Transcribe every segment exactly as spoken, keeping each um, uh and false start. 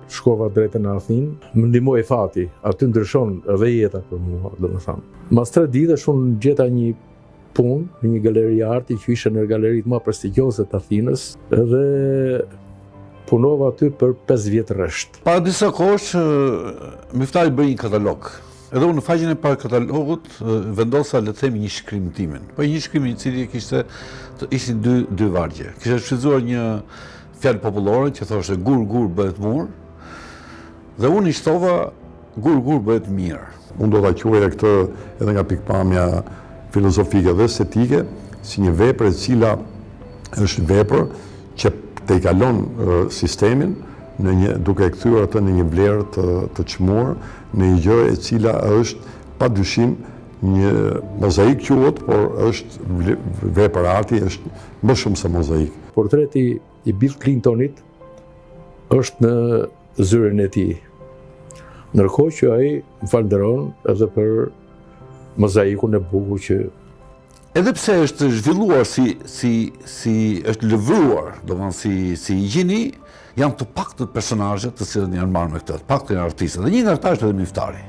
shkova drejtë në Athinë, më ndihmoi fati, aty ndryshon edhe jeta për mua, domethënë. Mas tre ditësh unë gjeta një punë në një galeri arti që ishte në galeritë më prestigjioze të Athinës, edhe punova aty për pesë vjet rresht. Para disa kohësh Miftari bëri një katalog. Edhe unë në faqen e parë katalogut vendosa le të themi një shkrim timin. Po një shkrim i cili kishte ishin dy dy vargje. Kishte shfrytzuar një fjalë popullore që thoshte gur gur bëhet mur. Dhe unë i shtova gur gur bëhet mirë. Unë do ta quaja këtë edhe nga pikpamja filozofike dhe estetike si një vepër e cila është vepër që te i kalon uh, sistemin në një, duke e kthyer atë në një vlerë të, të çmuar, në një gjë e cila është padyshim një mozaik quhet, por është vepër arti, është më shumë se mozaik. Portreti i Bill Clintonit është në zyrën e tij. Ndërkohë që ai më falënderon edhe për mozaikun e bukur që edhe pse është zhvilluar si si si është lëvruar, domethënë si si gjini, janë të paktët personazhe të cilët janë marrë me këtë, të paktën janë artistë. Dhe një nga ata është edhe Miftari.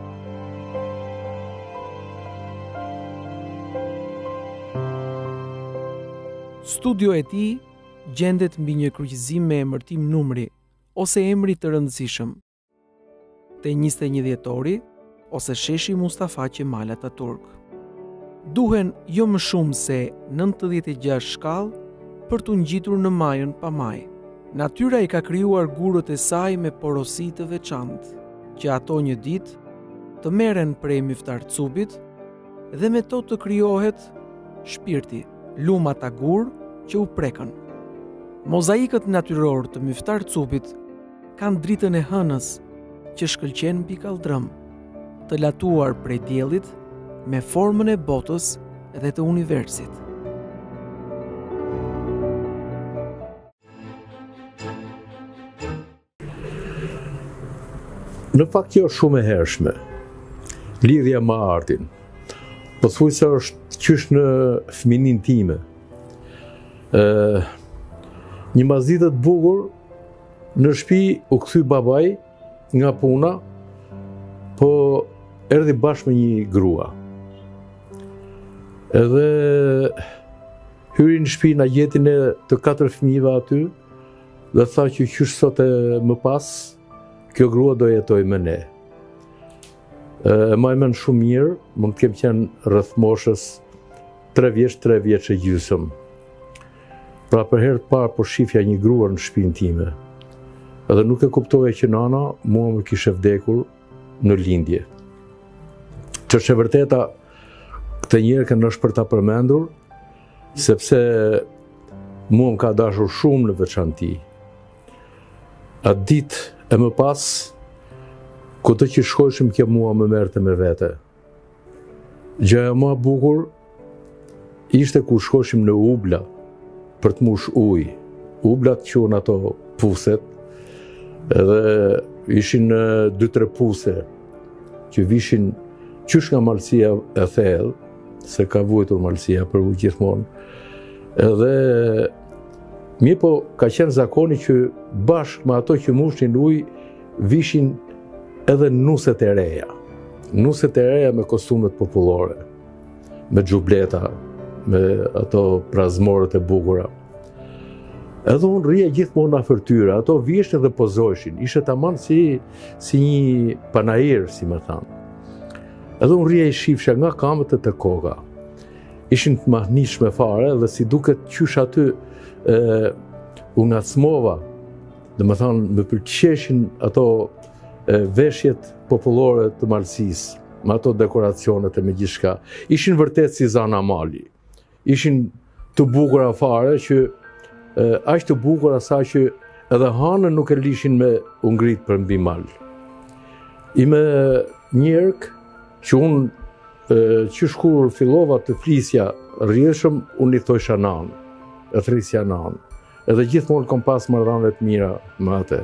Studio e tij gjendet mbi një kryqëzim me emërtim numri ose emri të rëndësishëm. Te njëzet e një dhjetori ose sheshi Mustafa Kemal Atatürk. Duhen jo më shumë se nëntëdhjetë e gjashtë shkallë për t'u ngjitur në majën pa majë. Natyra i ka krijuar gurët e saj me porosi të veçantë, që ato një ditë të merren prej Miftar Cubit dhe me to të krijohet shpirti, lumat a gur që u prekën. Mozaikët natyror të Miftar Cubit kanë dritën e hënës që shkëlqen mbi kaldrëm, të latuar prej diellit me formën e botës dhe të universit. Në fakt kjo është shumë e hershme. Lidhja me artin. Po thuaj se është qysh në fëminin time. Ë një mazitë të bukur në shtëpi u kthy babai nga puna, po erdhi bashkë me një grua. Edhe hyri në shtëpi na gjetin e të katër fëmijëve aty dhe tha që qysh sot e më pas kjo grua do jetoj me ne. E majmen shumë mirë, mund të kem qenë rreth moshës tre vjeç, tre vjeç e gjysëm. Pra për herë të parë po shifja një grua në shtëpinë time. Edhe nuk e kuptoja që nana mua më kishte vdekur në lindje. Që është e vërteta, këtë njerë kënë është për ta përmendur, sepse mua më ka dashur shumë në veçanti. Atë ditë e më pas, këtë që shkojshim kjo mua më merte me vete. Gjëja më bukur ishte ku shkojshim në ubla për të mush ujë. Ublat quhen ato puset, edhe ishin dy tre puse që vishin qysh nga malësia e thellë, se ka vujtur malësia për ujë gjithmonë. Edhe mirë po ka qenë zakoni që bashkë me ato që mushnin ujë vishin edhe nuset e reja. Nuset e reja me kostumet popullore, me xhubleta, me ato prazmorët e bukura. Edhe unë rria gjithmonë afër tyre, ato vishnin dhe pozojshin, ishte tamam si, si një panair, si më thanë. Edhe unë rria i shifsha nga kamët e të koka. Ishin të mahnitshme fare dhe si duket qysh aty e, u ngacmova, dhe më thanë, më pëlqeshin ato e, veshjet popullore të Malësisë, me ato dekoracionet e me gjithçka. Ishin vërtet si Zana Mali. Ishin të bukura fare që e, aq të bukura sa që edhe hanën nuk e lishin me u ngrit për mbi mal. I me njerëk që unë që shkur fillova të flisja rrjeshëm, unë i thojsha nanë, e thrisja nanë. Edhe gjithmonë kom pas marrëdhënie të mira me atë.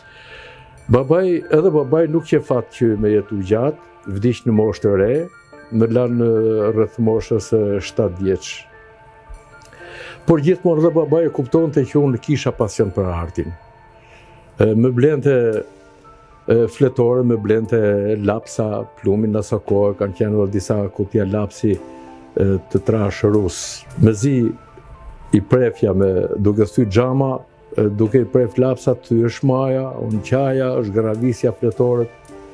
Babai, edhe babai nuk që fat që me jetu gjatë, vdiq në moshë të re, më lanë rreth moshës shtatë vjeç. Por gjithmonë edhe babai e kuptonte që unë kisha pasion për artin. Më blente fletore, më blente lapsa, plumin në sa kohë, kanë qenë edhe disa kutja lapsi të trash rus. Mezi i prefja me duke thy xhama, duke i pref lapsat, ty është maja, unë qaja, është gravisja fletorët,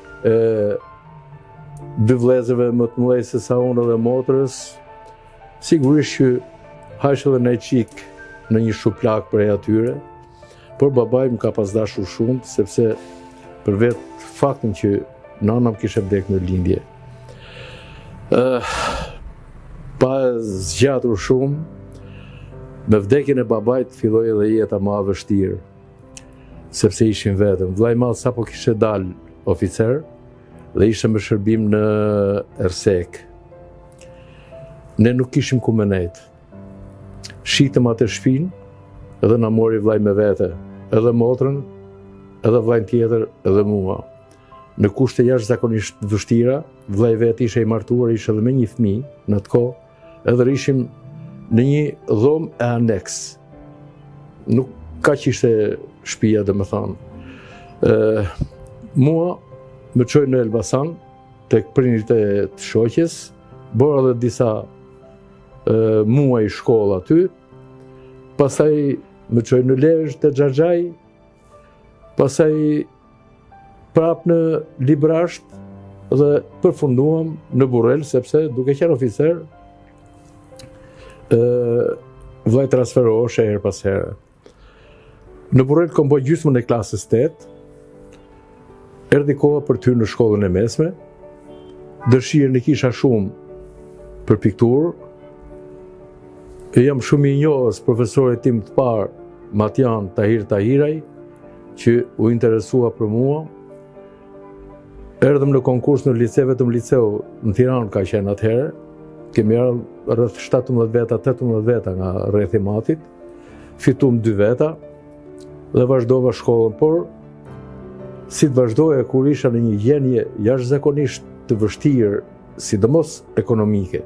dy vlezëve më të mëdhej se sa unë dhe motrës, sigurisht që hajsh edhe në qik në një shuplak për e atyre, por babaj më ka pas dashur shumë, sepse për vetë faktin që nana më kishe vdek në lindje. Uh, pa zgjatur shumë, me vdekjen e babajt filloi edhe jeta më e vështirë, sepse ishin vetëm. Vllai i madh sapo kishte dal oficer dhe ishte me shërbim në Ersek. Ne nuk kishim ku me nejt. Shitëm atë shtëpinë, edhe na mori vllai me vete, edhe motrën, edhe vllajin tjetër, edhe mua. Në kushte jashtëzakonisht vështira, vllai vet ishte i martuar, ishte edhe me një fëmijë në atë kohë, edhe ishim në një dhomë e aneks. Nuk kaq ishte shtëpia, domethënë. Ë mua më çoi në Elbasan tek prindrit e të shoqes, bora edhe disa ë muaj shkollë aty. Pastaj më çoi në Lezhë te Xhaxhai, pastaj prap në Librasht dhe përfunduam në Burrel, sepse duke qenë oficer, ë vllai transferohej her pas here. Në Burrel kam bërë gjysmën e klasës tetë. Erdhi koha për ty në shkollën e mesme. Dëshirën e kisha shumë për pikturë. E jam shumë i njohës profesorit tim të parë, Matjan Tahir Tahiraj, që u interesua për mua. Erdhëm në konkurs në lice, vetëm liceu në Tiranë ka qenë atëherë. Kemi ardhur rreth shtatëmbëdhjetë veta, tetëmbëdhjetë veta nga rrethi i matit. Fituam dy veta dhe vazhdova shkollën, por si të vazhdoja kur isha në një gjendje jashtëzakonisht të vështirë, sidomos ekonomike.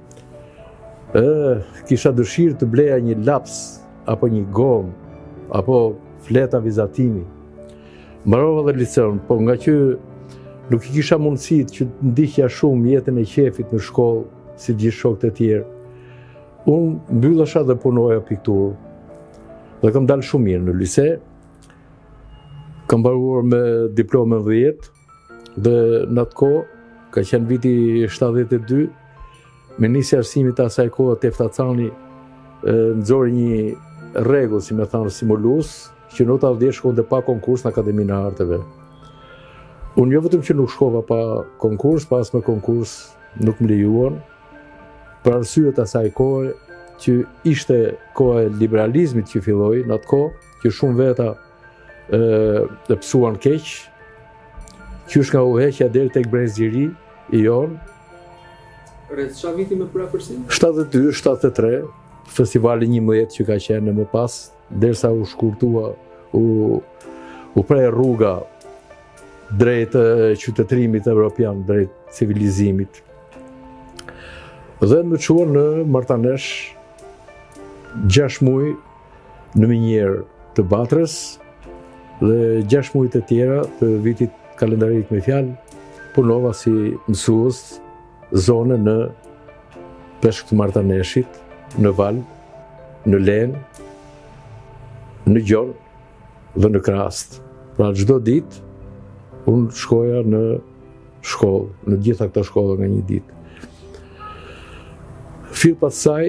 Ë, kisha dëshirë të bleja një laps, apo një gomë, apo fleta vizatimi. Mbarova dhe liceun, po nga që nuk i kisha mundësit që të ndihja shumë jetën e qefit në shkollë, si gjithë shokët e tjerë, unë mbyllësha dhe punoja pikturë. Dhe kam dalë shumë mirë në lice, kam mbaruar me diplomën dhjetë, dhe në atë kohë, ka qenë viti shtatëdhjetë e dy, Ministri i Arsimit asaj kohë Tefta Cani nxori një rregull, si më thanë, simulus, që nota dhjetë shkonte pa konkurs në Akademinë e Arteve. Unë jo vetëm që nuk shkova pa konkurs, pas me konkurs nuk më lejuan, për arsyet asaj kohë që ishte koha e liberalizmit që filloi në atë kohë, që shumë veta e psuan keq, që është nga udhëheqja deri tek brezgjiri i jon. Rreth çfarë viti me përafërsi? shtatëdhjetë e dy shtatëdhjetë e tre, festivali njëmbëdhjetë që ka qenë më pas, derisa u shkurtua, u u prej rruga drejt qytetërimit evropian, drejt civilizimit. Dhe më çuan në martanesh gjashtë muaj në minjerë të Batrës dhe gjashtë muaj të tjera të vitit kalendarik me fjalë, punova si mësues zone në peshk të Martaneshit, në Val, në Len, në Gjon dhe në Krast. Pra çdo ditë unë shkoja në shkollë, në gjitha këto shkolla nga një ditë. Fill pas saj,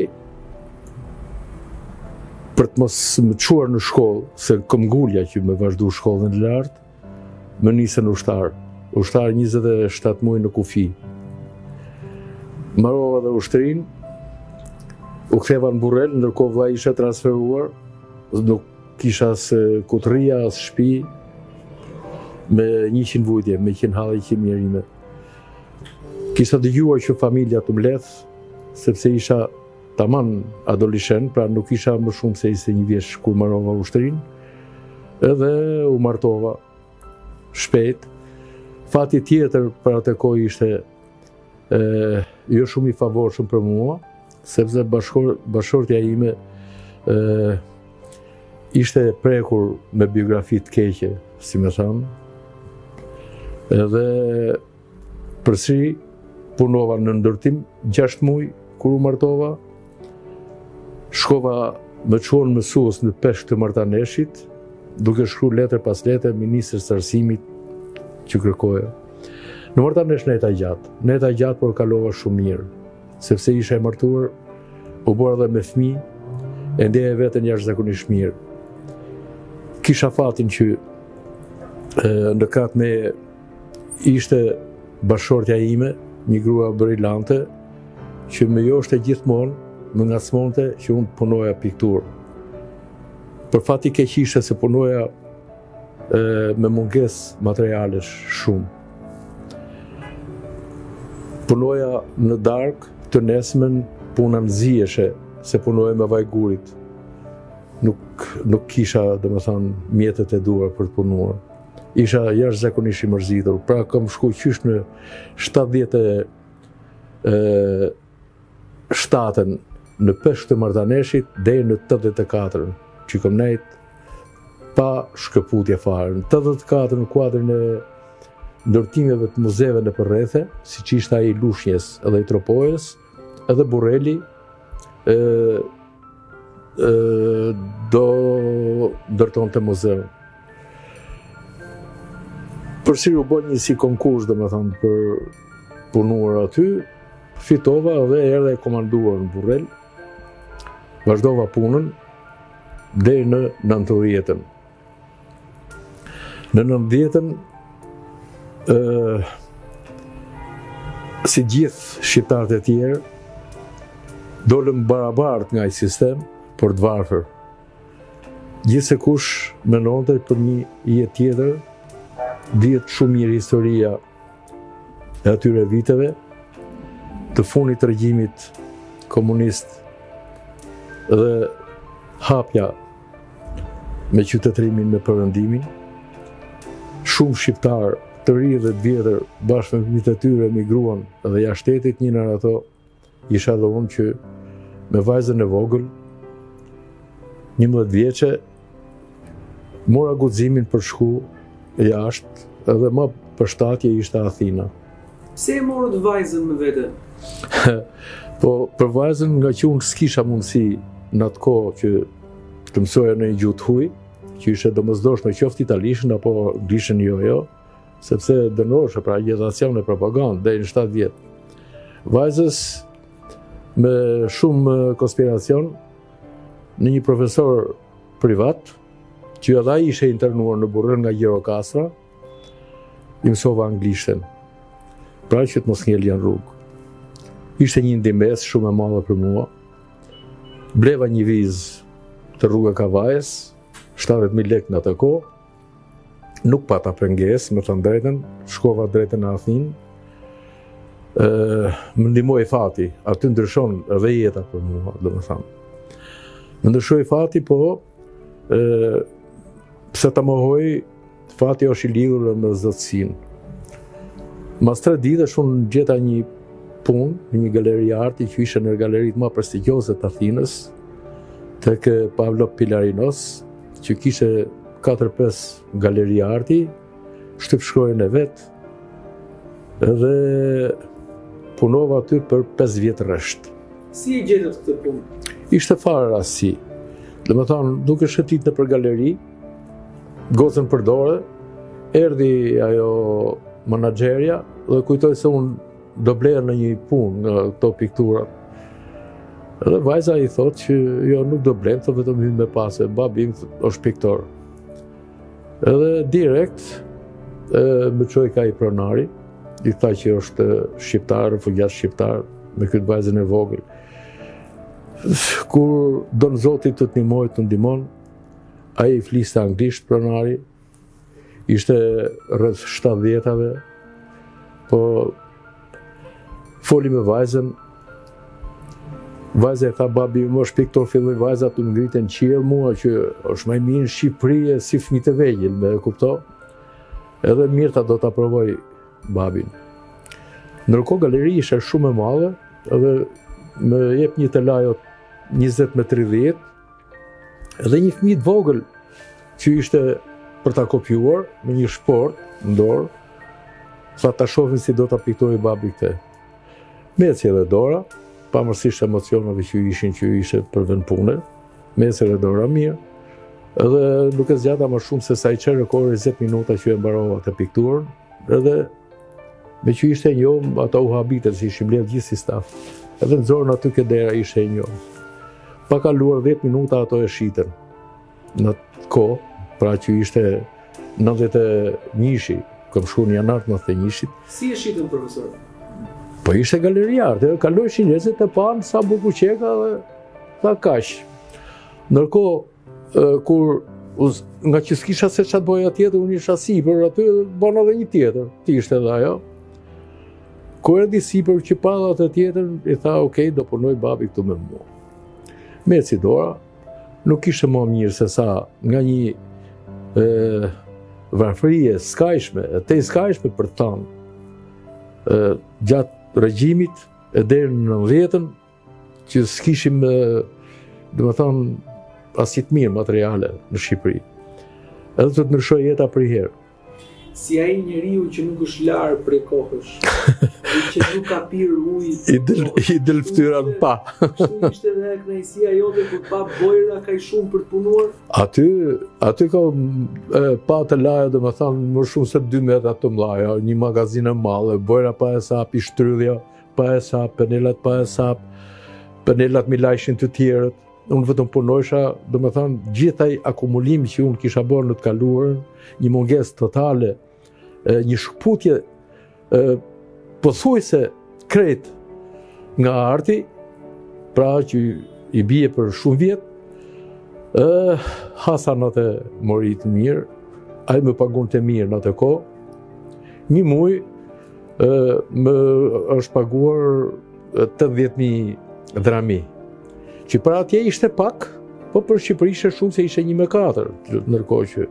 për të mos më çuar në shkollë, se kom ngulja që me vazhdu shkollën e lartë, më nisën ushtar. Ushtar njëzet e shtatë muaj në kufi. Mbarova dhe ushtrin, u ktheva në Burrel, ndërkohë vllai ishte transferuar, nuk kisha as kutria, as shtëpi, me njëqind vujtje, me njëqind hallë, njëqind mjerime. Kisha dëgjuar që familja të mbledh, sepse isha tamam adoleshent, pra nuk isha më shumë se ishte një vjeç kur mbarova ushtrin, edhe u martova shpejt. Fati tjetër për atë kohë ishte e, jo shumë i favorshëm për mua, sepse bashkor, bashortja ime e, ishte prekur me biografi të keqe, si me thamë, edhe përsëri punova në ndërtim gjashtë muaj kur u martova, shkova me çuan mësues në peshk të martaneshit, duke shkruar letër pas letër ministrit të arsimit që kërkoja. Në martanesh në jeta gjatë, në jeta gjatë por kalova shumë mirë, sepse isha e martuar, u bora dhe me fëmijë, e ndeja veten jashtëzakonisht mirë. Kisha fatin që e, në kratë me ishte bashkëshortja ime, një grua brilante, që më joshte gjithmonë, më ngacmonte që unë punoja pikturë. Për fati keq ishte se punoja e, me mungesë materialesh shumë. Punoja në darkë, të nesmen puna nxiheshe, se punoja me vajgurit. Nuk, nuk kisha, dhe më thanë, mjetet e duar për të punuar. Isha jashtëzakonisht i mërzitur, pra kam shku qysh në shtatëdhjetë e shtatën në peshk të martaneshit deri në tetëdhjetë e katër, që kam nejt pa shkëputje fare. Në tetëdhjetë e katër në kuadrin e ndërtimeve të muzeve në përrethe, si që ishte ai Lushnjës edhe i Tropojës, edhe Burreli, e, e, do ndërton të muzeun. Përsëri u bën një si konkurs, domethënë, për punuar aty, fitova dhe erdha e komanduar në Burrel. Vazhdova punën deri në nëntëdhjetën. Në nëntëdhjetën, ë si gjithë shqiptarët e tjerë, dolëm barabart nga ai sistem për të varfër. Gjithsekush mendonte për një jetë tjetër, dihet shumë mirë historia e atyre viteve, të fundit të regjimit komunist dhe hapja me qytetërimin me perëndimin. Shumë shqiptar të ri dhe të vjetër bashkë me fëmijët e tyre emigruan dhe jashtë shtetit, një nga ato isha edhe unë që me vajzën e vogël, njëmbëdhjetë vjeçe, mora guximin për shku jashtë, edhe më përshtatje ishte Athina. Pse e morët vajzën me vete? Po, për vajzën nga që unë s'kisha mundësi në atë kohë që të mësoja në një gjuhë të huaj, që ishte domosdoshme qoftë italisht apo anglishën jo jo, sepse dënoheshe pra agitacion e propagandë deri në shtatë vjet. Vajzës me shumë konspiracion në një profesor privat, që edhe ai ishte internuar në Burrë nga Gjirokastra, i mësova anglishten, pra që të mos ngjelja në rrugë. Ishte një ndihmës shumë e madhe për mua. Bleva një vizë të Rruga Kavajës, shtatëdhjetë mijë lekë në atë kohë. Nuk pata pengesë, me thënë drejtën, shkova drejtën në Athinë. Më ndihmoi fati, aty ndryshon edhe jeta për mua, domethënë. Më ndryshoi fati, po e, pse ta mohoj, fati është i lidhur me zotësinë. Mas tre ditësh unë gjeta një punë në një galeri arti që ishte në galeritë më prestigjioze të Athinës, tek Pavlo Pilarinos, që kishte katër pesë galeri arti, shtypshkrojen e vet, edhe punova aty për pesë vjet rresht. Si e gjetët këtë punë? Ishte fare rasti. Domethënë, duke shëtit nëpër galeri, gocën për dorë, erdhi ajo menaxherja dhe kujtoi se unë do bleja në një punë nga këto pikturat. Edhe vajza i thot që jo, nuk do blem, thot vetëm hyn me pas, babi im është piktor. Edhe direkt e, më çoi ka i pronari, i tha që është shqiptar, refugjat shqiptar, me këtë vajzën e vogël. Kur don Zoti të të ndihmoj, të ndihmon, ai fliste anglisht pronari, ishte rreth shtatëdhjetave, po foli me vajzën. Vajza e tha, babi më është piktor, filloi vajza të ngritën qiell mua që është më mirë në Shqipëri si fëmijë të vegjël, me kupto. Edhe mirë ta do ta provoj babin. Ndërkohë galeri ishte shumë e madhe, edhe më jep një telajo njëzet me tridhjetë, Edhe një fëmijë të vogël që ishte për ta kopjuar me një shport në dorë, sa ta shohin si do ta piktojë babi këtë. Meci edhe dora, pamërsisht emocionave që ishin që ishte për vend pune, meci edhe dora mirë, edhe nuk e zgjata më shumë se sa i çerë kohë njëzet minuta që e mbarova të pikturën, edhe me që ishte e njohur, ata u habitet si ishin mbledh gjithë si staf. Edhe nxorën aty ke dera ishte e njohur. Pa kaluar dhjetë minuta ato e shitën. Në atë kohë, pra që ishte nëntëdhjetë e një, kam shkuar në janar nëntëdhjetë e një. Si e shitën, profesor? Po ishte galeriartë, kalojshin njerëzit e panë sa bukur qeka dhe tha kaq. Ndërkohë, kur nga që s'kisha se çat boja tjetër, unë isha sipër aty, bën edhe një tjetër, ti ishte edhe ajo. Kur erdhi sipër që pa atë tjetër, i tha, "Okej, do punoj babi këtu me mua." Meci dora, nuk ishte më mirë se sa nga një e, varfërie skajshme, e te skajshme për të thënë, gjatë regjimit e deri në nëntëdhjetën, që s'kishim, dhe më thonë, asnjë të mirë materiale në Shqipëri. Edhe të të ndryshoj jeta për herë. Si ai njeriu që nuk është larë prej kohësh, që nuk ka pirë ujë. I del, i del ftyra në pa. Kështu ishte edhe kënaqësia jote kur pa bojra kaq shumë për të punuar? Aty, aty ka e, pa të laja, dhe më thonë, më shumë se dy metra të mlaja, një magazinë e madhe, bojra pa e sap, i shtrydhja pa e sap, penelat pa e sap, penelat mi lajshin të tjerët. Unë vetëm punojsha, dhe më thonë, gjithaj akumulimi që unë kisha bërë në të kaluarën, një mungesë totale, e, një shkputje e, pothuajse krejt nga arti, pra që i bie për shumë vjet, e, hasa në të mori të mirë, ai më pagun të mirë në të kohë, një muj e, më është paguar tetëdhjetë mijë drami, që për atje ishte pak, po për Shqipëri ishte shumë se ishte një me katër, ndërkohë që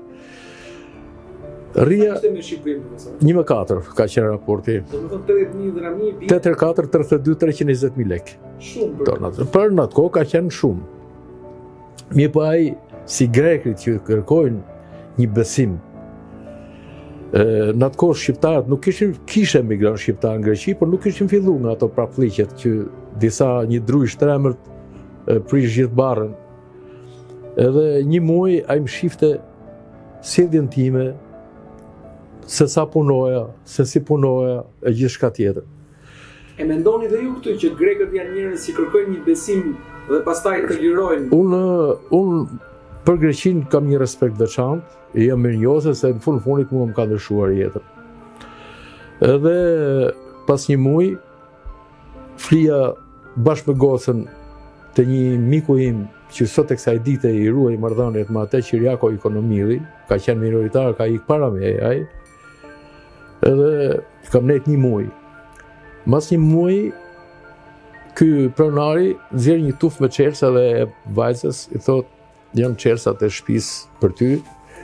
rria Ishte me Shqipërinë, profesor? një me katër ka qenë raporti. Do të thonë tetëdhjetë mijë drami bie tetëdhjetë e katër, tridhjetë e dy, treqind e njëzet mijë lekë. shumë për. Donat. Për në atë kohë ka qenë shumë. Mirë po ai si grekët që kërkojnë një besim. E, në atë kohë shqiptarët nuk kishin kishe emigran shqiptar në Greqi, por nuk kishin filluar nga ato prapëlliqet që disa një druj shtremërt e, prish gjithë barrën. Edhe një muaj ai më shifte sjelljen time, se sa punoja, se si punoja, e gjithçka tjetër. E mendoni dhe ju këtu që grekët janë njerëz që kërkojnë një besim dhe pastaj të lirojnë? Unë unë për Greqinë kam një respekt veçantë, e jam mirënjohës se në fund fundit mua më ka ndryshuar jetën. Edhe pas një muaj flija bashkë me gocën të një miku im që sot e kësaj dite i ruaj marrëdhëniet me atë Qiriako Ikonomidhi, ka qenë minoritar, ka ikë para meje ai. Edhe kam nejt një muaj. Mas një muaj, ky pronari nxjerr një tufë me çelësa dhe vajzës, i thot, janë çelësat e shtëpisë për ty.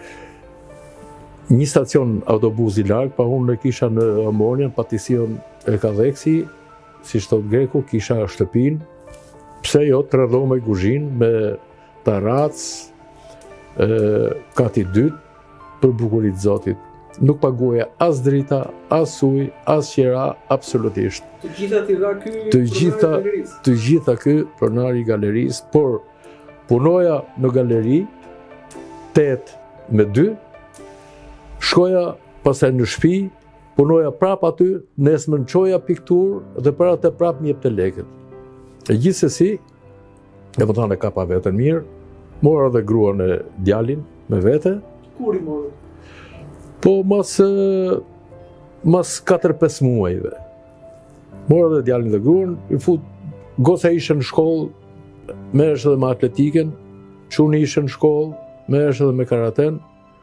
Një stacion autobusi larg, pa unë e kisha në Amonian, patision e Kadheksi, si thot greku, kisha shtëpinë. Pse jo, tre dhome kuzhinë me tarac, e, kati dytë, për bukurit Zotit. Nuk paguaja as drita, as ujë, as qira, absolutisht. Të gjitha t'i dha ky Të gjitha, pronari i galerisë? të gjitha ky pronari i galerisë, por punoja në galeri tetë me dy, shkoja pastaj në shtëpi, punoja prap aty, nesër çoja pikturë dhe për atë prap më jepte lekët. E gjithsesi, e më thënë e ka pa vetën mirë, mora dhe gruan e djalin me vete, Kur i morë? po mas, mas katër pesë muajve. Mora dhe djalin dhe gruan, i fut, goca ishte në shkollë, merresh edhe me atletiken, çuni ishte në shkollë, merresh edhe me karaten.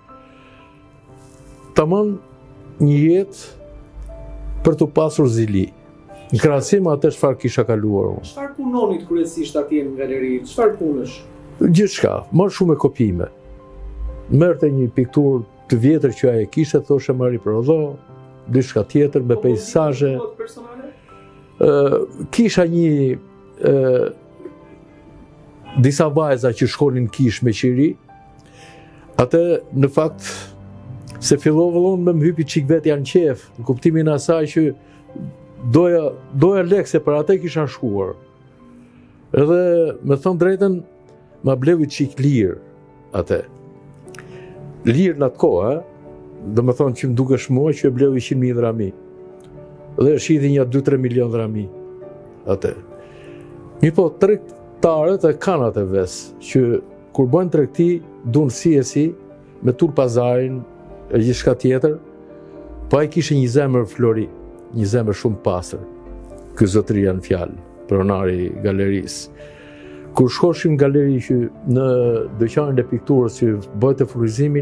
Tamam një jetë për të pasur zili. Në krahasim atë çfarë kisha kaluar unë. Çfarë punonit kryesisht atje në galeri? Çfarë punësh? Gjithçka, më shumë e kopime. Merrte një pikturë të vjetër që ai e kishte, thoshte marri për odho, diçka tjetër me peizazhe. Personale? Ë kisha një ë disa vajza që shkonin kish me qiri, atë në fakt se fillova unë me më hypi qik vetë janë qef, në kuptimin asaj që doja, doja lekse për atë kisha shkuar. Edhe me thonë drejten, ma blevi qik lirë atë. Lirë në atë kohë, dhe me thonë që më duke shmoj që e blevi qind mijë drami. Dhe e shiti një dy tre milion drami atë. Mi po, tregtarët e kanë atë vesë, që kur bojnë tregti, dunë si e si, me tur pazarin, e gjithë shka tjetër, pa i kishe një zemër flori, një zemër shumë pasër. Ky zotëri janë fjalë, pronari galerisë. Kur shkoshim në galeri që në dyqanin e pikturës që bëjtë furizimin,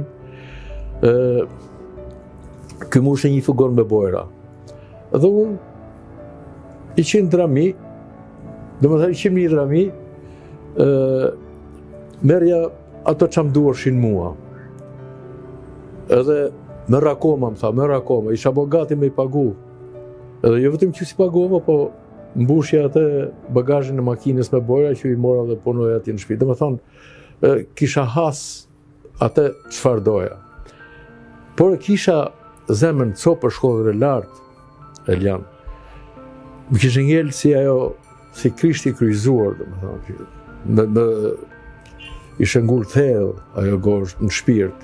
ky mushe një fugon me bojra. Dhe unë i qind drami, dhe më thënë i qind mijë drami, merja ato që më duarshin mua. Edhe me rakoma, më tha, me rakoma, isha bo gati me i pagu. Edhe jo vetëm që si pagova, po mbushja atë bagazhin e makinës me bojra që i mora dhe punoja atje në shtëpi. Dhe më thonë, kisha has atë çfarë doja. Por kisha zemën copë për shkollën e lartë, Elian. Më kishë ngellë si ajo, si Krishti kryzuar, dhe më thonë, me, me ishte ngullë thellë ajo goshë në shpirt.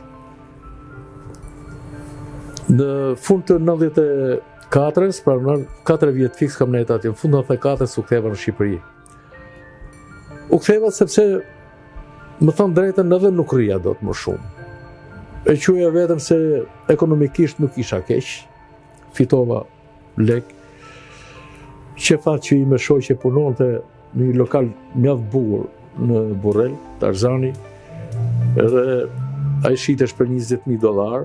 Në fund të nëntëdhjetë e katërës, pra në katër vjetë fiks kam nejtë atje, në fund të nëntëdhjetë e katërës u ktheva në Shqipëri. U ktheva sepse, më thonë drejtën, edhe nuk rria do të më shumë. E quja vetëm se ekonomikisht nuk isha keq, fitova lek, që fat që i me shoj që punon të një lokal mjaft bukur në Burrel, Tarzani, edhe a i shitesh për njëzet mijë dollar,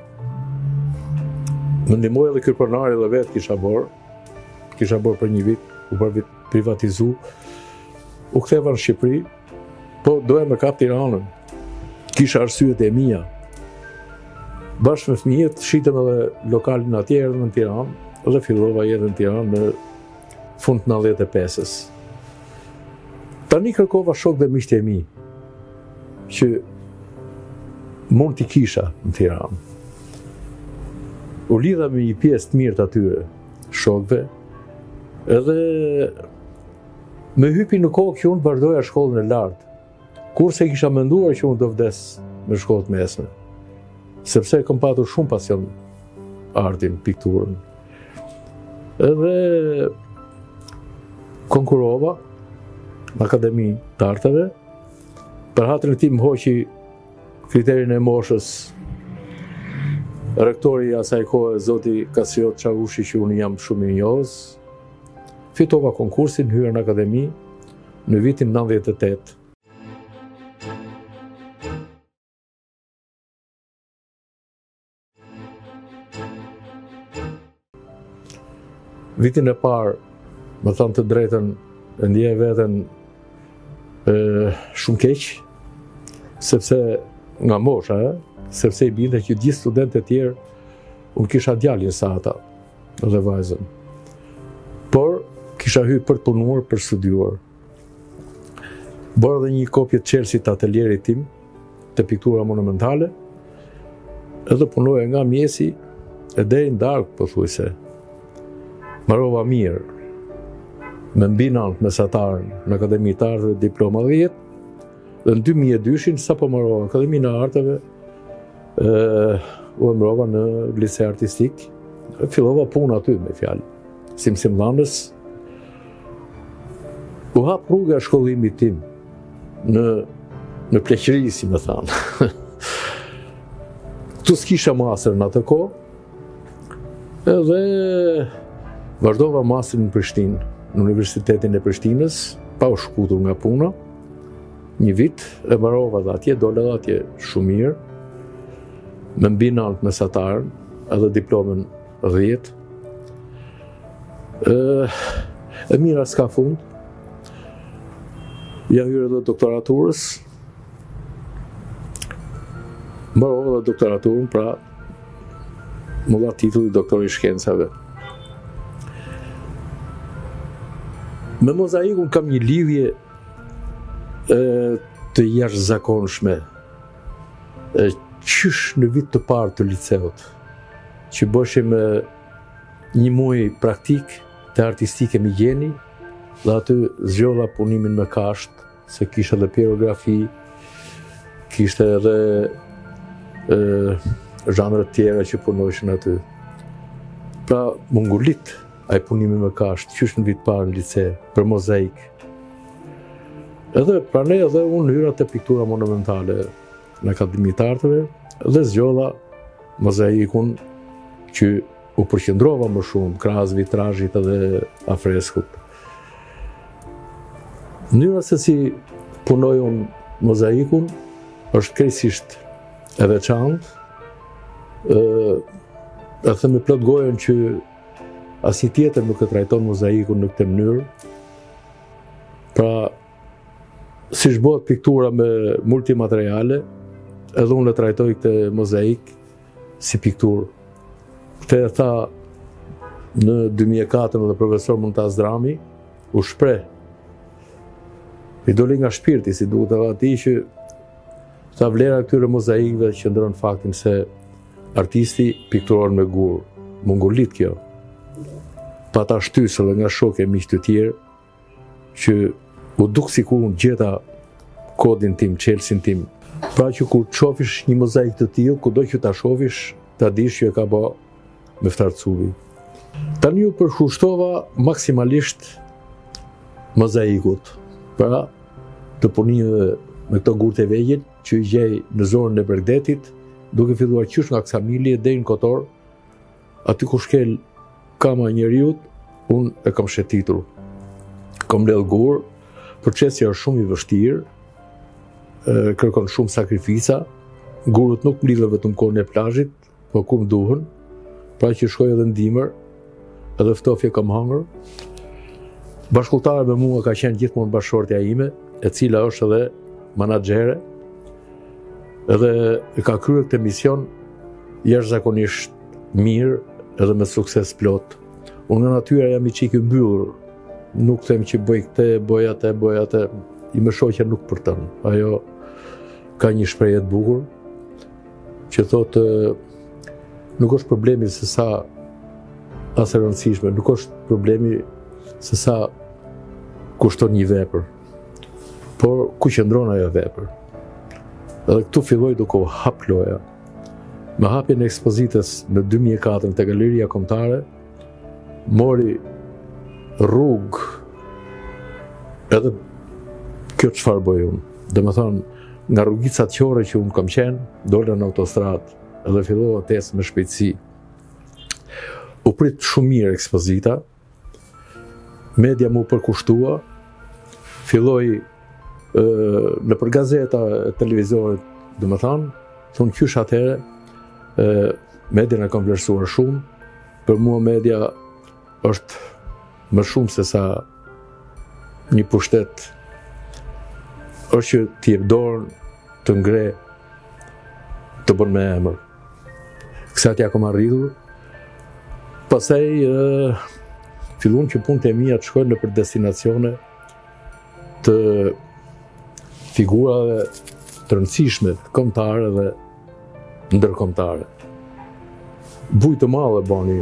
më ndihmoi edhe kërpronari dhe vetë kisha borë, kisha borë për një vit, u bërë vit privatizu, u ktheva në Shqipëri, po doja me kap Tiranën, kisha arsyet e mia. Bashkë me fëmijët, shitëm edhe lokalin atje edhe në Tiranë, dhe fillova jetën në Tiranë në fund të nëntëdhjetë e pesës. Tani kërkova shok dhe miqtë e mi, që mund t'i kisha në Tiranë. U lidha me një pjesë të mirë të atyre shokve, edhe me hypi në kokë që unë vazhdoja shkollën e lartë, kurse kisha menduar që unë do vdes me shkollët mesme, sepse kam patur shumë pasion artin, pikturën. Edhe konkurova në Akademi të Arteve, për hatrin e tij më hoqi kriterin e moshës rektori i asaj kohe, zoti Kasiot Çavushi, që unë jam shumë i njohës. Fitova konkursin, hyra në akademi në vitin nëntëdhjetë e tetë. Vitin e parë, më thënë të drejtën, e ndjej veten e, shumë keq, sepse nga mosha, e, sepse i binte që gjithë studentët e tjerë, unë kisha djalin sa ata dhe vajzën. Por, kisha hyrë për të punuar, për studiuar. Bërë dhe një kopje të Chelsea të atelierit tim, të piktura monumentale, edhe punoja nga mjesi e deri në darkë, pothuajse. Marrova mirë, me mbi nëntë mesatarën në Akademi të Arteve, diploma dhjetë, dhe në dy mijë e dy-shin, sa po marrova Akademi në Arteve, Uh, u emrova në lise artistik, fillova punë aty me fjalë, si mësimdhënës. U hap rruga e shkollimit tim në në pleqëri, si më thanë. Tu s'kisha master në atë kohë, edhe vazhdova masterin në Prishtinë, në Universitetin e Prishtinës, pa u shkutur nga puna. Një vit e mbarova dhe atje, dole dhe atje shumë mirë, me mbi nëntë mesatarën, edhe diplomën dhjetë. E, e mira s'ka fund. Ja hyrë edhe doktoraturës. Mbarova edhe doktoraturën, pra më dha titulli doktor i shkencave. Me mozaikun kam një lidhje e, të jashtëzakonshme. E, qysh në vit të parë të liceut, që bëshim e, një muaj praktik të artistike me gjeni, dhe aty zgjodha punimin me kasht, se kishte edhe pirografi, kishte edhe e, zhanre tjera që punojshin aty. Pra, më ngulit ai punimi me kasht, qysh në vit parë në lice, për mozaik. Edhe pranej edhe unë hyra te piktura monumentale në Akademi të Arteve, dhe zgjodha mozaikun që u përqendrova më shumë, krahas vitrazhit edhe afreskut. Mënyra se si punoj unë mozaikun është krejtësisht e veçantë, e them me plot gojën që asnjë tjetër nuk e trajton mozaikun në këtë mënyrë. Pra, siç bëhet piktura me multimateriale, edhe unë e trajtoj këtë mozaik si pikturë. Këtë e tha në dy mijë e katër dhe profesor Muntaz Drami, u shpreh. I doli nga shpirti, si duhet edhe atij që tha vlera këtyre mozaikëve qëndron në faktin se artisti pikturon me gur. Më ngulit kjo. Pa ta shtysë edhe nga shokë e miq të tjerë, që u duk sikur unë gjeta kodin tim, çelsin tim. Pra që kur shofish një mozaik të tillë, kudo që ta shofish, ta dish që e ka bë Meftar Cuvi. Tani u përkushtova maksimalisht mozaikut. Pra, të punimeve me këto gurë të vegjël që i gjej në zonën e Bregdetit, duke filluar qysh nga Ksamili deri në Kotor, aty ku shkel kama e njeriut, unë e kam shetitur. Kam mbledh gurë, procesi është shumë i vështirë, kërkon shumë sakrifica, gurët nuk mlidhen vetëm kohën e plazhit, po kur më duhen, pra që shkoj edhe në dimër, edhe ftofje kam hangër. Bashkëpunëtare me mua ka qenë gjithmonë bashkëshortja ime, e cila është edhe menaxhere, edhe e ka kryer këtë mision jashtëzakonisht mirë edhe me sukses plot. Unë nga natyra jam i çik i mbyllur, nuk them që bëj këtë, bëj atë, bëj atë, i më shoqja nuk përton. Ajo ka një shprehje të bukur që thotë nuk është problemi se sa as e rëndësishme, nuk është problemi se sa kushton një vepër, por ku qëndron ajo vepër. Edhe këtu filloi duke u hap loja. Me hapjen e ekspozitës në dy mijë e katër te Galeria Kombëtare, mori rrugë edhe kjo çfarë bëj unë. Domethënë, nga rrugicat qore që unë kam qenë, dola në autostradë edhe fillova tes me shpejtësi. U prit shumë mirë ekspozita, media mu përkushtua, filloi në për gazeta e televizionet, dhe më thanë, thonë qysh atëhere, media në kam vlerësuar shumë, për mua media është më shumë se sa një pushtet, është që t'i jep dorën, të ngre, të bën me emër. Kësa t'ja kom arritur, pastaj fillun që punët e mia të shkojnë në për destinacione të figurave të rëndësishme, kombëtare dhe ndërkombëtare. Bujë të madhe bani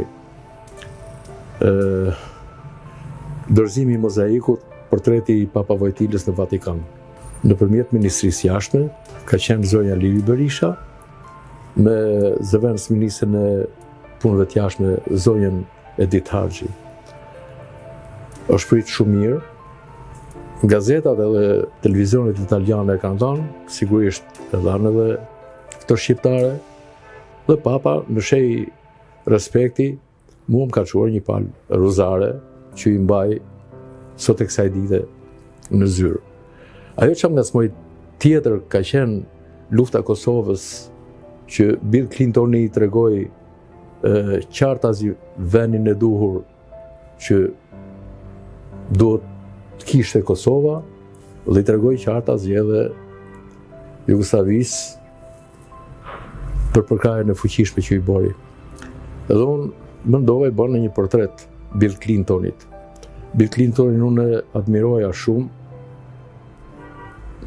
dorëzimi i mozaikut, portreti i Papa Vojtilës në Vatikan. Nëpërmjet Ministrisë Jashtme ka qenë zonja Lili Berisha, me zëvendës ministrën e punëve të jashtme zonjën Edith Harxhi. Është prit shumë mirë. Gazetat edhe televizionet italiane e kanë thënë, sigurisht e dhanë edhe këto shqiptare, dhe Papa në shej respekti, mua më ka çuar një palë rozare që i mbaj sot e kësaj dite në zyrë. Ajo që më ngacmoi tjetër ka qenë lufta e Kosovës, që Bill Clintoni i tregoi qartazi vendin e duhur që duhet të kishte Kosova, dhe i tregoi qartazi edhe Jugosllavisë për përkrahjen e fuqishme që i bori. Edhe unë mendova i bëna një portret Bill Clintonit. Bill Clintonin unë e admiroja shumë,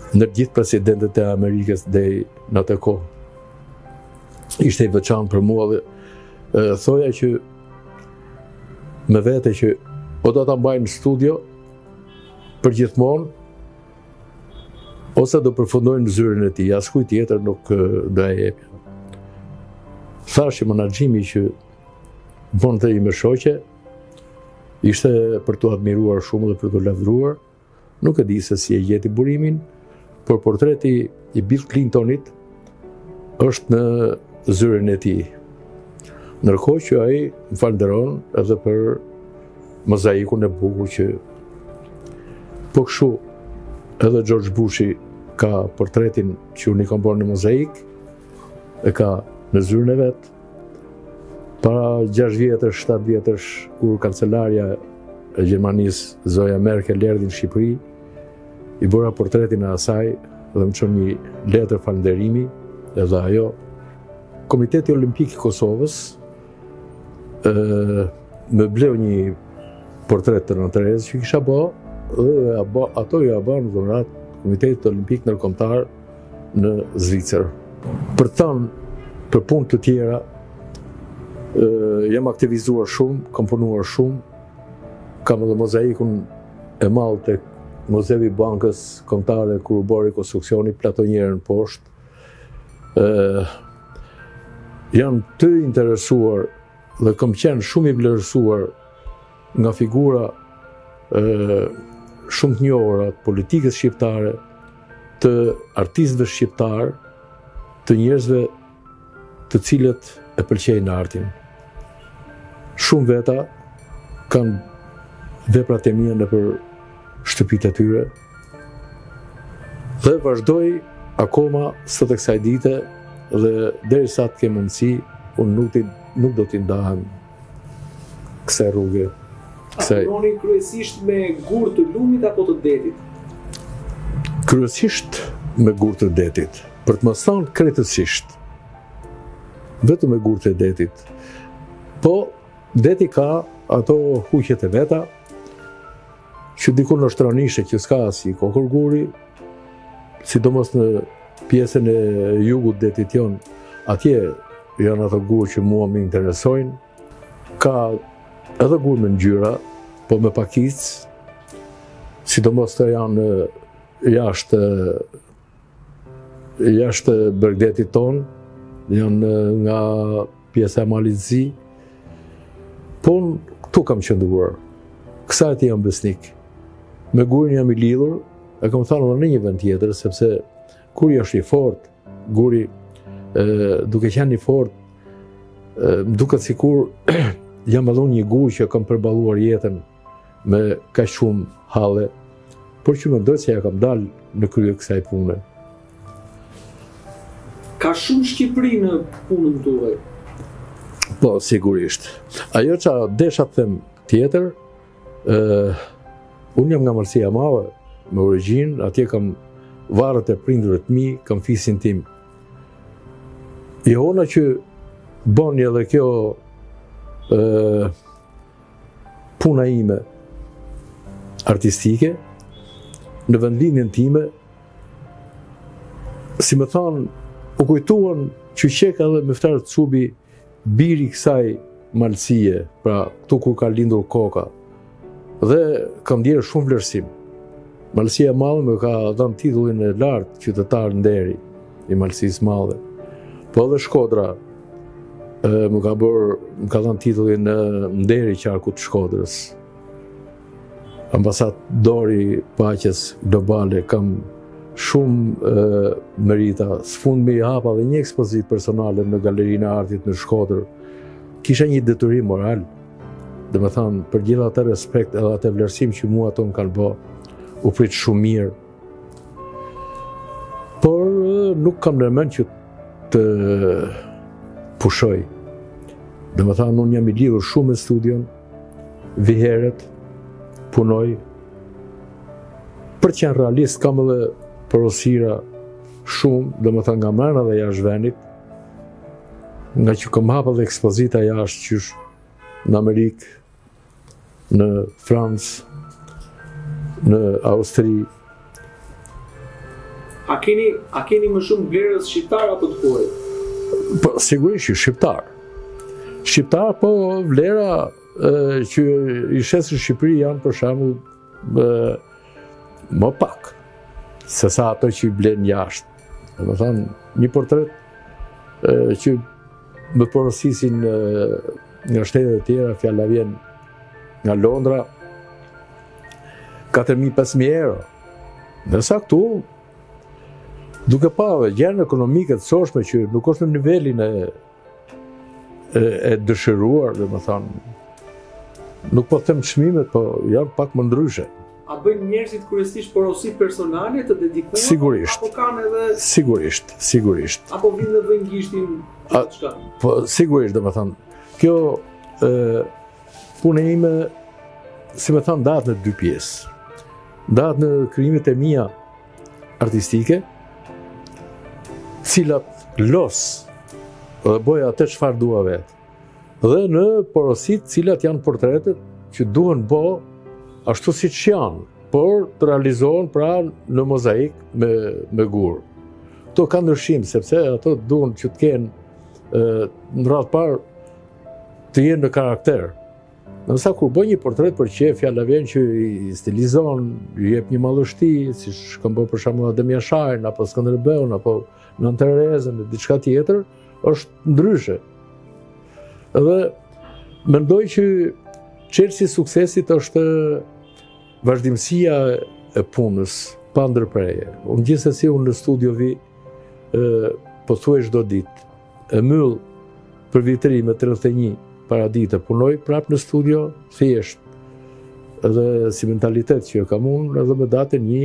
në gjithë presidentët e Amerikës deri në atë kohë. Ishte i veçantë për mua dhe e, thoja që me vete që o do ta mbaj në studio për gjithmonë ose do përfundoj në zyrën e tij, askuj tjetër nuk do e jep. Thashë menaxhimi që bon të i me shoqe, ishte për të admiruar shumë dhe për të lavdruar, nuk e di se si e gjeti burimin, por portreti i Bill Clintonit është në zyrën e tij. Ndërkohë që ai më falënderon edhe për mozaikun e bukur që po kështu edhe George Bushi ka portretin që unë i kam bërë në mozaik, e ka në zyrën e vet. Para gjashtë vjetësh, shtatë vjetësh, kur kancelarja e Gjermanisë, Zoja Merkel, erdhi në Shqipëri, i bëra portretin e asaj dhe më çon një letër falënderimi, edhe ajo. Komiteti Olimpik i Kosovës e, më bleu një portret të Nën Terezë që kisha bë, dhe ato ju ja bën në dhuratë Komitetit Olimpik Ndërkombëtar në Zvicër. Për të thënë për punë të tjera, e, jam aktivizuar shumë, kam punuar shumë, kam edhe mozaikun e madh tek Muzeu i Bankës Kombëtare kur u bë rekonstruksioni platonjerën poshtë. E, jam të interesuar dhe kam qenë shumë i vlerësuar nga figura e, shumë të njohura të politikës shqiptare, të artistëve shqiptar, të njerëzve të cilët e pëlqejnë artin. Shumë veta kanë veprat e mia nëpër shtëpitë e tyre dhe vazhdoj akoma sot e kësaj dite dhe derisa të kem mundësi, unë nuk, nuk do t'i ndahem kësaj rruge. A punoni kryesisht me gur të lumit apo të detit? Kryesisht me gur të detit, për të mos thënë krejtësisht. Vetëm me gur të detit. Po, deti ka ato huqjet e veta, që diku në shtronishe që s'ka si kokër guri, sidomos në pjesën e jugut detit jon, atje janë ato gurë që mua më interesojnë. Ka edhe gurë me ngjyra, po me pakicë, sidomos të janë jashtë jashtë Bregdetit ton, janë nga pjesa e Malit Zi. Po unë këtu kam qëndruar. Kësaj jam besnik. Me gurin jam i lidhur, e kam thënë edhe në një vend tjetër, sepse kur është i fort, guri e, duke qenë i fort, më duket sikur jam edhe unë një gur që kam përballuar jetën me kaq shumë halle, por që mendoj se ja kam dalë në krye kësaj pune. Ka shumë Shqipëri në punën tuaj? Po, sigurisht. Ajo që desha të them tjetër, ë unë jam nga Marsia e Madhe, me origjinë, atje kam varret e prindërve të mi, kam fisin tim. Johona që bën edhe kjo ë puna ime artistike, në vendlindjen time, si më thanë, u kujtuan që qeka dhe Meftar Cubi, biri kësaj malësie, pra këtu ku ka lindur koka, dhe kam ndjerë shumë vlerësim. Malësia e Madhe më ka dhënë titullin e lartë qytetar nderi i Malësisë Madhe. Po edhe Shkodra e, më ka bërë, më ka dhënë titullin e nderi qarkut të Shkodrës. Ambasadori paqes globale, kam shumë e, merita. S'fund me i hapa dhe një ekspozit personale në Galerinë e Artit në Shkodër. Kisha një detyrim moral, dhe me thanë, për gjithë atë respekt edhe atë vlerësim që mua ato më kanë bë, u prit shumë mirë. Por nuk kam nërmend që të pushoj. Dhe me thanë, unë jam i lidhur shumë me studion, viheret, punoj. Për që janë realist, kam edhe porosira shumë, dhe me thanë nga mërna dhe jashtë vendit, nga që kam hapa dhe ekspozita jashtë qysh në Amerikë, në Francë, në Austri. A keni, a keni më shumë blerës shqiptar apo të huaj? Po, sigurisht, shqiptar. Shqiptar, po vlera e, që i shes në Shqipëri janë për shembull e, më pak se sa ato që i blen jashtë. Domethënë, një portret e, që më porosisin e, nga shtetet e tjera, fjala vjen nga Londra, katër mijë pesë mijë euro. Ndërsa këtu, duke parë gjëra ekonomike të soshme që nuk është në nivelin e e, e dëshiruar, domethënë, nuk po them çmimet, po janë pak më ndryshe. A bëjnë njerëzit kryesisht porosi personale të dedikuar? Sigurisht. Apo kanë edhe Sigurisht, sigurisht. apo vinë dhe bëjnë gishtin A- diçka? Po sigurisht, domethënë, kjo e, puna ime, si më thënë, ndahet në dy pjesë. Ndahet në krijimet e mia artistike, cilat los dhe bëj atë çfarë dua vetë. Dhe në porosit cilat janë portretet që duhen bë ashtu siç janë, por të realizohen pra në mozaik me, me gur. Kto ka ndryshim, sepse ato duhen që të kenë e, në radhë parë të jenë në karakter. Nësa kur bëj një portret për qef, fjala vjen që i stilizon, i jep një mallështi, siç kam bërë për shembull Ademia Shajn, apo Skënderbeun, apo Nën Terezën, e diçka tjetër, është ndryshe. Dhe mendoj që çelësi i suksesit është vazhdimësia e punës, pa ndërprerje. Unë gjithsesi unë në studio vi, e, pothuaj çdo ditë, e myll për vitri me tridhjetë e një para dite, punoj prap në studio, thjesht. Edhe si mentalitet që kam unë, edhe me datën një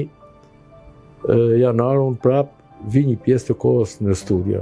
e, janar, unë prap vi një pjesë të kohës në studio.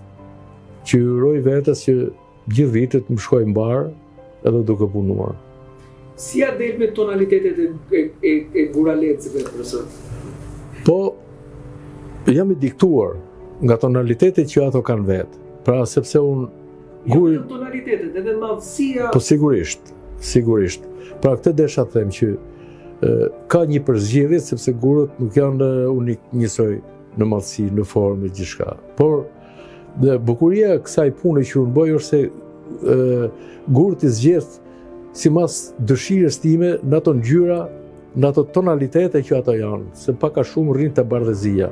Që uroj vetes që gjithë vitet më shkoj mbar edhe duke punuar. Si a del me tonalitetet e, e, e, e guralecëve, profesor? Po, jam i diktuar nga tonalitetet që ato kanë vetë. Pra, sepse unë Jo guri... vetëm tonalitetet, edhe madhësia. Po sigurisht, sigurisht. Pra këtë desha të them që e, ka një përzgjedhje, sepse gurët nuk janë unik njësoj në madhësi, në formë, gjithçka. Por dhe bukuria e kësaj pune që unë bëj është se e, gurët i zgjedh sipas dëshirës time në ato ngjyra, në ato tonalitete që ato janë, se pak a shumë rrin te bardhëzia.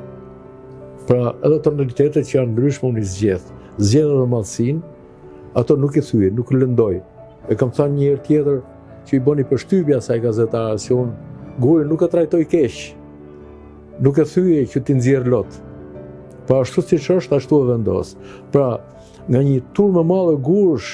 Pra edhe tonalitetet që janë ndryshme unë i zgjedh. Zgjedh edhe madhësinë, ato nuk i thyej, nuk i lëndoj. E kam thënë një herë tjetër që i bëni përshtypje asaj gazetare, se unë gurin nuk e trajtoj keq. Nuk e thyej që ti nxjerr lot. Pa ashtu siç është, ashtu e vendos. Pra, nga një turmë e madhe gurësh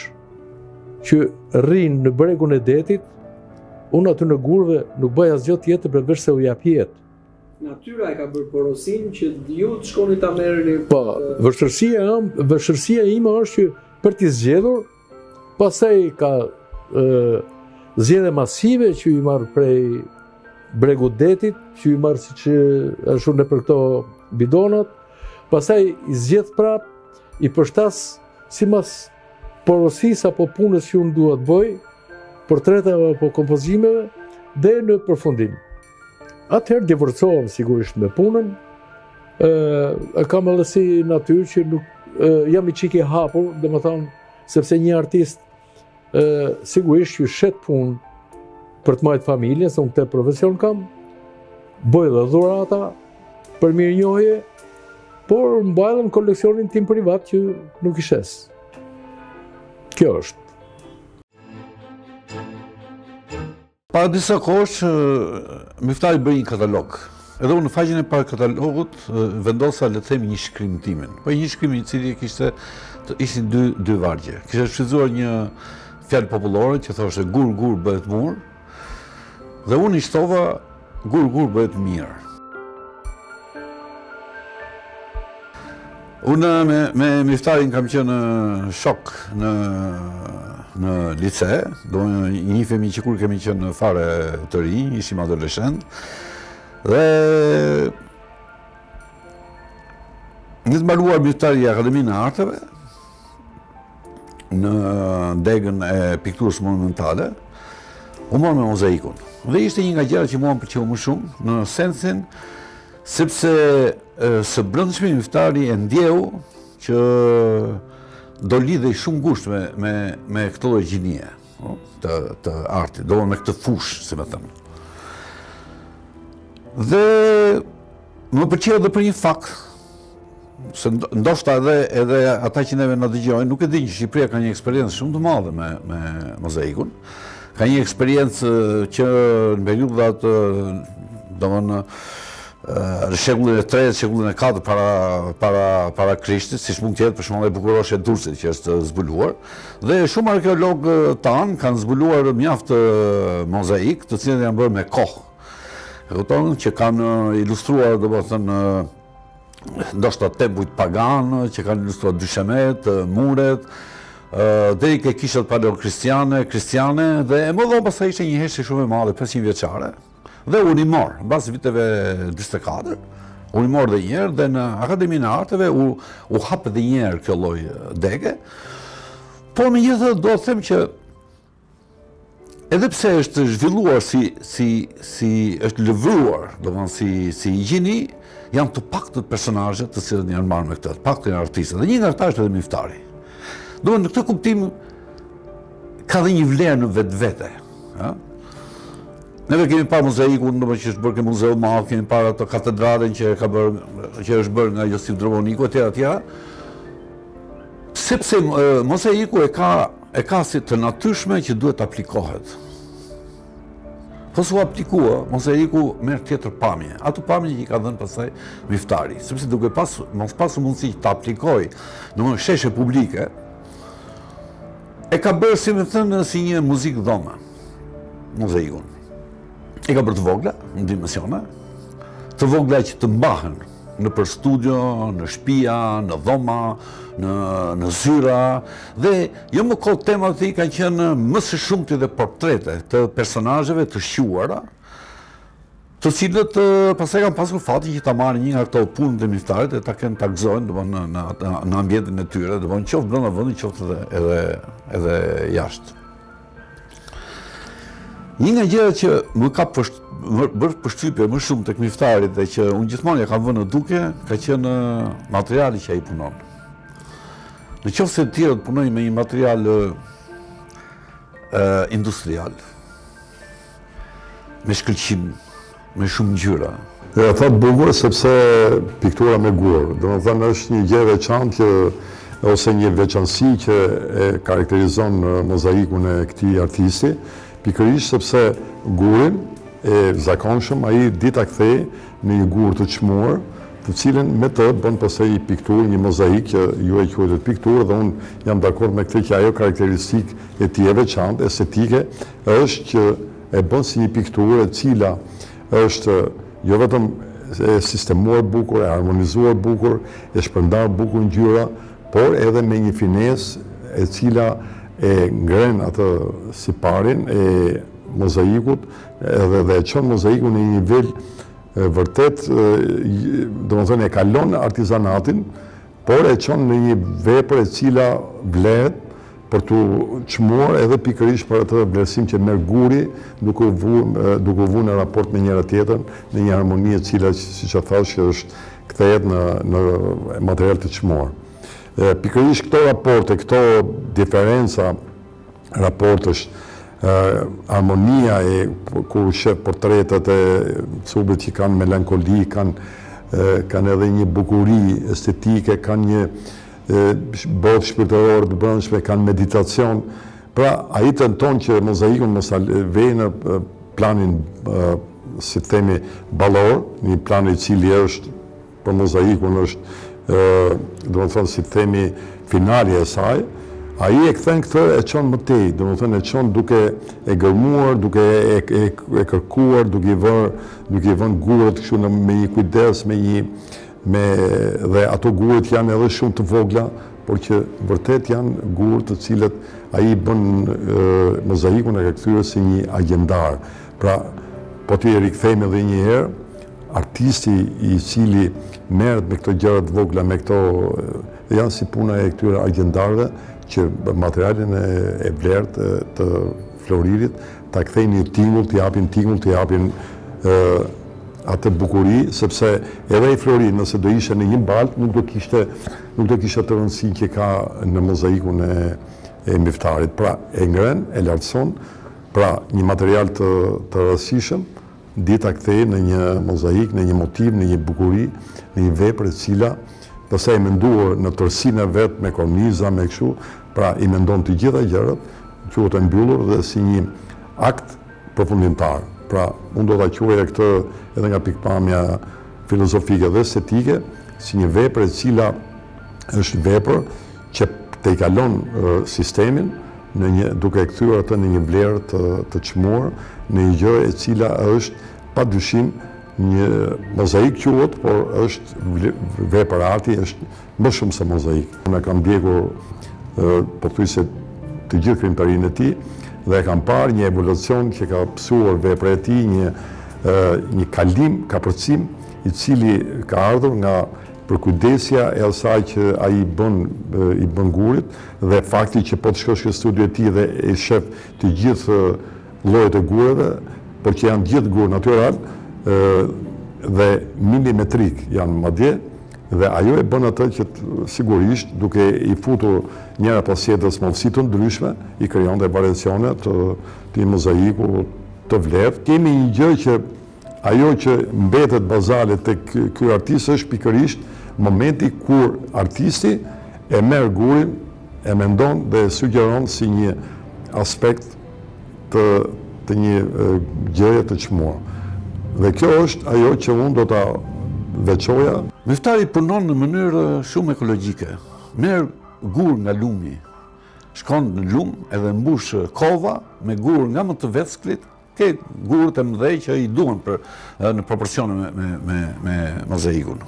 që rrin në bregun e detit, unë aty në gurve nuk bëj asgjë tjetër përveç se u jap jetë. Natyra e ka bërë porosin që ju të shkoni ta merrni. Po, vështirësia jam, vështirësia ime është që për t'i zgjedhur, pastaj ka e, zgjedhje masive që i marr prej bregut detit, që i marr siç ashtu në për këto bidonat, pastaj i zgjedh prap, i përshtas sipas porosisë apo punës që unë dua të bëj, portreteve apo kompozimeve, dhe në përfundim. Atëherë divorcohem sigurisht me punën, e, e kam edhe si natyrë që nuk e, jam i çik i hapur, domethënë, sepse një artist e, sigurisht që shet punë për të marrë familjen, se unë këtë profesion kam, bëj dhe dhurata për mirënjohje, por mbajlëm koleksionin tim privat që nuk i shes. Kjo është. Para disa kohësh, Miftari bëri një katalog. Edhe unë në faqen e parë katalogut vendosa le të themi një shkrim timin. Po një shkrim i cili kishte ishin dy dy vargje. Kishte shfrytzuar një fjalë popullore që thoshte gur gur bëhet mur. Dhe unë i shtova gur gur bëhet mirë. Unë me, me Miftarin kam qenë shok në, në lice, do një njihemi që kur kemi qenë fare të rinj, ishim adoleshent, dhe një të mbaruar Miftari i Akademinë e Arteve, në degën e pikturës monumentale, u morë me mozaikun. Dhe ishte një nga gjërat që mua më pëlqeu më shumë, në sensin sepse së brendshmi Miftari e ndjeu që do lidhej shumë ngushtë me, me, me këto lloj gjinie të, të artit, do me këtë fushë, si më thëmë. Dhe më pëlqeu edhe për një fakt, se ndoshta edhe, edhe ata që neve në dëgjojnë, nuk e dinë që Shqipëria ka një eksperiencë shumë të madhe me, me mozaikun, ka një eksperiencë që në periudhat, domethënë, në shekullin e tretë, shekullin e katërt para para para Krishtit, siç mund të jetë për shembull e bukuroshe e Durrësit që është zbuluar, dhe shumë arkeologë tan kanë zbuluar mjaft mozaik, të cilët janë bërë me kohë. E kupton që kanë ilustruar, domethënë, ndoshta tempujt pagan, që kanë ilustruar dyshemet, muret, deri ke kishët paleokristiane, kristiane, dhe e më vonë pastaj ishte një heshtje shumë e madhe, pesëqind vjeçare. Dhe unë i morë, në basë viteve njëzet e katër, unë i morë dhe njerë, dhe në Akademinë e Arteve u, u hapë dhe njerë kjo lloj dege. Po me gjithë do të them që edhe pse është zhvilluar si, si, si është lëvruar, do të si, si gjini, janë të paktët personazhe të cilët janë marrë me këtë, të paktën e artistët, dhe një nga ata është edhe Miftari. Do në këtë kuptim ka dhe një vlerë në vetë vete. Ja? Neve kemi parë mozaikun, do që është bërë ke muzeu madh, kemi parë ato katedralen që ka bërë, që është bërë nga Josif Droboniku etj etj. Sepse uh, mozaiku e ka e ka si të natyrshme që duhet të aplikohet. Po s'u aplikua, mozaiku merr tjetër pamje. Ato pamje që i ka dhënë pastaj Miftari, sepse duke pas mos pasur mundësi të aplikoj në sheshe publike, e ka bërë si më thënë si një muzikë dhome, mozaikun. E ka bërë të vogla, në dimensione, të vogla që të mbahen në për studio, në shtëpia, në dhoma, në, në zyra, dhe jo më kohë temat i kanë qenë më së shumti dhe portrete të personazheve të shquara, të cilët pastaj kanë pasur fatin që ta marrin një nga këto punë të Miftarit dhe ta kenë ta gëzojnë domthonë në, në, në ambientin e tyre, domthonë qoftë brenda vendit, qoftë edhe edhe, edhe jashtë. Një nga gjërat që më ka bërë përshtypje më shumë tek Miftari dhe që unë gjithmonë ja kam vënë në duke, ka qenë materiali që ai punon. Në qoftë se të tjerët punojnë me një material uh, industrial, me shkëlqim, me shumë ngjyra. E tha bukur sepse piktura me gur, domethënë është një gjë e veçantë që ose një veçanësi që e karakterizon mozaikun e këtij artisti, pikërisht sepse gurin e zakonshëm ai dita kthej në një gur të çmuar, të cilën me të bën pastaj një pikturë, një mozaik që ju e quajtë pikturë, dhe unë jam dakord me këtë që ajo karakteristikë e tij e veçantë, estetike, është që e bën si një pikturë e cila është jo vetëm e sistemuar bukur, e harmonizuar bukur, e shpërndar bukur ngjyra, por edhe me një finesë e cila e ngren atë siparin e mozaikut, edhe dhe e çon mozaikun në një nivel e, vërtet, domethënë e kalon artizanatin, por e çon në një vepër e cila vlehet për të çmuar edhe pikërisht për atë vlerësim që merr guri, duke u vënë duke u vënë në raport me njëra tjetrën, në një harmoni e cila, siç e thash, që është kthehet në në material të çmuar. Pikërisht këto raporte, këto diferenca raportesh, harmonia e kur shef portretet e cubit që kanë melankoli, kanë kanë edhe një bukuri estetike, kanë një botë shpirtërore të brendshme, kanë meditacion. Pra ai tenton që mozaikun mos vejë në planin, si të themi, ballor, një plan i cili është për mozaikun është do të thonë si të themi finalja e saj, ai e kthen këtë e çon më tej, do të thonë e çon duke e gërmuar, duke e, e, e kërkuar, duke i vënë duke i vënë gurët kështu në me një kujdes, me një me dhe ato gurët janë edhe shumë të vogla, por që vërtet janë gurë të cilët ai bën mozaikun e këtyre si një agjendar. Pra, po ti rikthejmë edhe një herë, artisti i cili merret me këto gjëra të vogla, me këto janë si puna e këtyre agjendarëve që materialin e, e vlerët të Floririt ta kthejnë një tingull, të japin tingull, të japin atë bukuri, sepse edhe i Flori, nëse do ishe në një baltë, nuk do kishte, nuk do kishte të rëndësi që ka në mozaikun e, e Miftarit. Pra, e ngren, e lartëson, pra një material të, të rëndësishëm, dita kthej në një mozaik, në një motiv, në një bukuri, në një vepër e cila, përse e menduar në tërsinë e vetë, me korniza, me kështu, pra i mendon të gjitha gjërat, quhet e mbyllur dhe si një akt përfundimtar. Pra, unë do të quaja këtë edhe nga pikpamja filozofike dhe estetike, si një vepër e cila është vepër që te i kalon uh, sistemin, në një, duke e kthyer atë në një vlerë të, të çmuar, në një gjë e cila është pa dyshim një mozaik quhet, por është vepër arti, është më shumë se mozaik. Unë kam ndjekur uh, pothuajse të gjithë krijimtarinë e tij, dhe kam parë një evolucion që ka pësuar vepra e tij, një, një kalim, kapërcim, i cili ka ardhur nga përkujdesja e asaj që ai bën i bën gurit, dhe fakti që po të shkosh në studio e tij dhe e shef të gjithë llojet e gurave, por që janë gjithë gur natyral dhe milimetrik janë madje, dhe ajo e bën atë që sigurisht, duke i futur njëra pas tjetrës mundësi të ndryshme, i krijon dhe variacione të, të mozaiku të vlerë. Kemi një gjë që ajo që mbetet bazale tek ky artist është pikërisht momenti kur artisti e merr gurin, e mendon dhe e sugjeron si një aspekt të, të një gjëje të çmuar. Dhe kjo është ajo që unë do ta veçoja. Miftari punon në mënyrë shumë ekologjike. Merr gur nga lumi, shkon në lum edhe mbush kova me gur nga më të vecklit, ke gurët e mëdhej që i duhen për, në proporcione me, me, me, me mozaikun.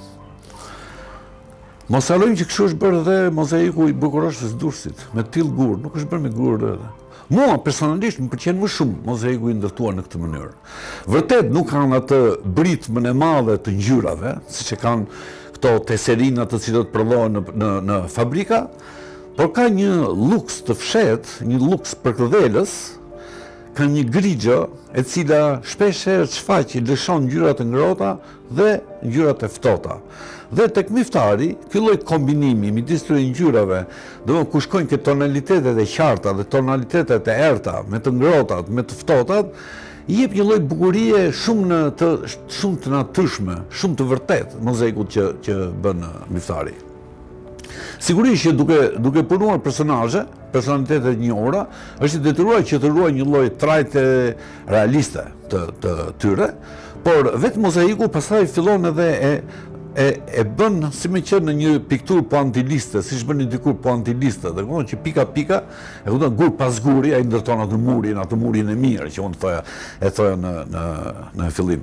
Mos harrojmë që kështu është bërë dhe mozaiku i Bukureshës Durrësit, me tillë gur, nuk është bërë me gur. Mua personalisht më pëlqen më shumë mozaiku i ndërtuar në këtë mënyrë. Vërtet nuk kanë atë britmën e madhe të ngjyrave, siç e kanë këto teserina të cilët prodhohen në, në, në fabrika, por ka një luks të fshet, një luks përkëdhelës, ka një grigjo e cila shpesh herë çfaqi lëshon ngjyrat e ngrohta dhe ngjyrat e ftohta. Dhe tek Miftari, ky lloj kombinimi midis këtyre ngjyrave, do ku shkojnë këto tonalitetet e qarta dhe tonalitetet e errta me të ngrohtat, me të ftohtat, i jep një lloj bukurie shumë në të shumë të natyrshme, shumë të vërtetë mozaikut që që bën Miftari. Sigurisht që duke duke punuar personazhe, personalitete të njohura, është i detyruar që të ruajë një lloj trajte realiste të të tyre, por vetë mozaiku pastaj fillon edhe e E, e bën si me qenë në një pikturë poantiliste, si shbën një dikur poantiliste, dhe këndon që pika pika, e këndon gur pas guri, a i ndërton atë murin, atë murin e mirë, që unë thoja, e thoja në, në, në fillim.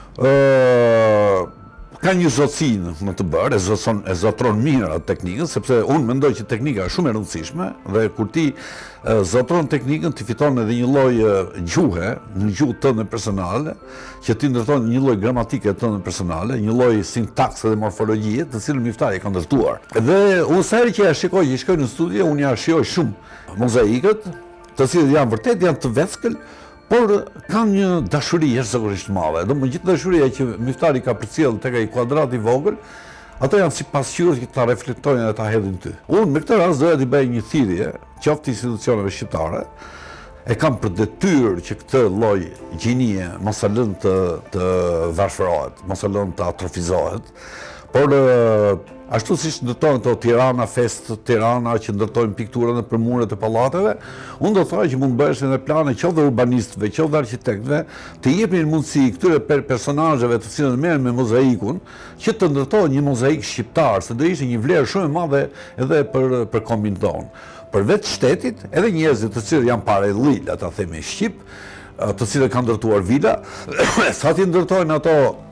Uh, ka një zotësi në të bërë, e, zotson, e zotron mirë atë teknikën, sepse unë mendoj që teknika është shumë e rëndësishme, dhe kur ti uh, zotron teknikën, ti fiton edhe një lloj uh, gjuhe, një gjuhë tënde personale, që ti ndërton një lloj gramatike tënde personale, një lloj sintakse dhe morfologjie, të cilën Miftari ka ndërtuar. Dhe unë sa herë që ja shikoj, që shkoj në studio, unë ja shijoj shumë mozaikët, të cilët janë vërtet janë të veckël, por kanë një dashuri jashtëzakonisht madhe. Do më gjithë dashuria që Miftari ka përcjell tek ai kuadrat i vogël, ato janë si pasqyrë që ta reflektojnë dhe ta hedhin ty. Unë me këtë rast doja t'i bëj një thirrje, qoftë institucioneve shqiptare, e kam për detyrë që këtë lloj gjinie mos e lënë të, të varfërohet, mos e lënë të atrofizohet, por ashtu siç ndërtojnë këto Tirana Fest, Tirana që ndërtojnë piktura nëpër muret e pallateve, unë do thoj që mund bëhesh në plane qoftë urbanistëve, qoftë arkitektëve, të jepin mundësi këtyre per personazheve të cilët merren me mozaikun, që të ndërtojnë një mozaik shqiptar, se do ishte një vlerë shumë e madhe edhe për për kombin tonë. Për vetë shtetit, edhe njerëzit të cilët janë para lill, ata themi shqip, të cilët kanë ndërtuar vila, sa ti ndërtojnë ato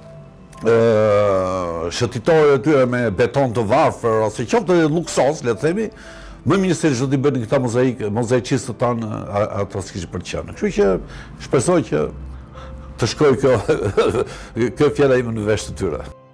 shëtitore të tyre me beton të varfër, ose qoftë luksos, le të themi, më mirë se çdo t'i bënin këta mozaik, mozaikistët tanë ato s'kishin për të qenë. Kështu që shpresoj që të shkojë kjo kjo fjala ime në vesh të tyre.